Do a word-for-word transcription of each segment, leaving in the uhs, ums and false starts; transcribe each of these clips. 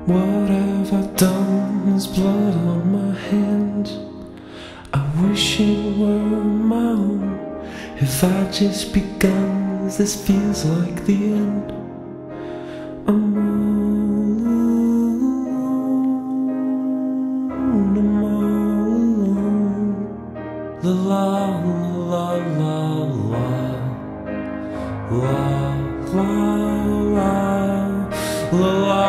What have I done? There's blood on my hands. I wish it were my own. If I just begun, this feels like the end. I'm all alone, I'm all alone. La la la la la la la la la la la.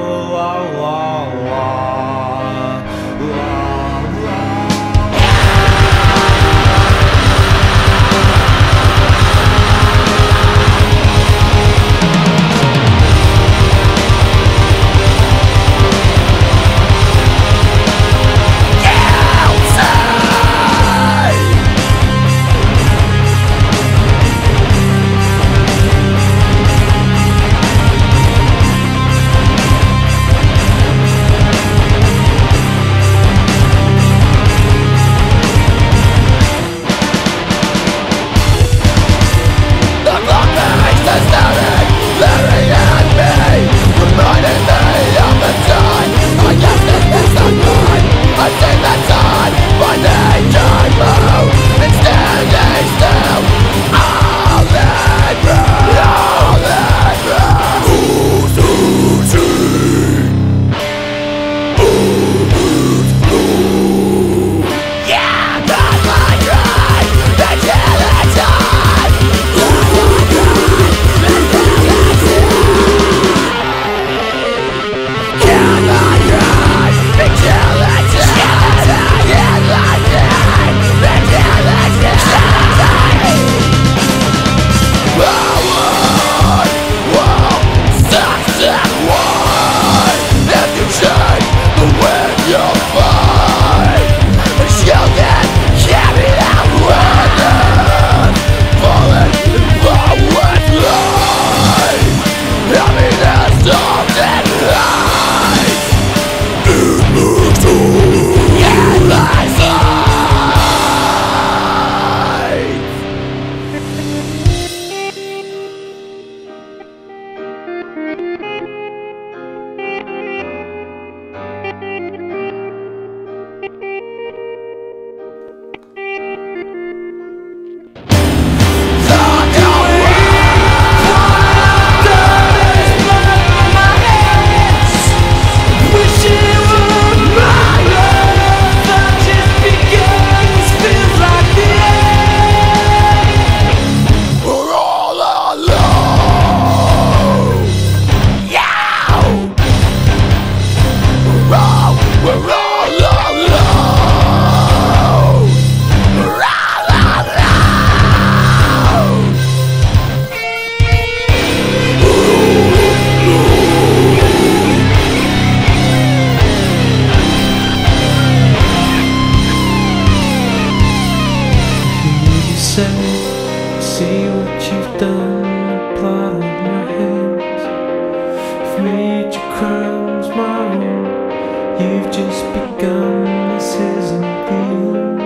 See what you've done, the blood on your hands. You've made your crimes my own. You've just begun, this isn't the end.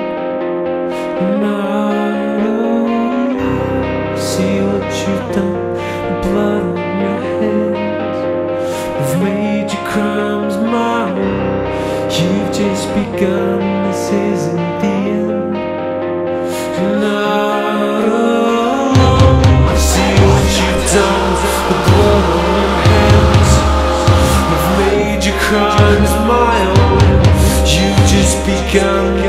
Not alone. See what you've done, the blood on your hands. You've made your crimes my own. You've just begun, this isn't the end. Not alone. See what you've done, the blood on your hands. You've made your crimes my own. You've just begun.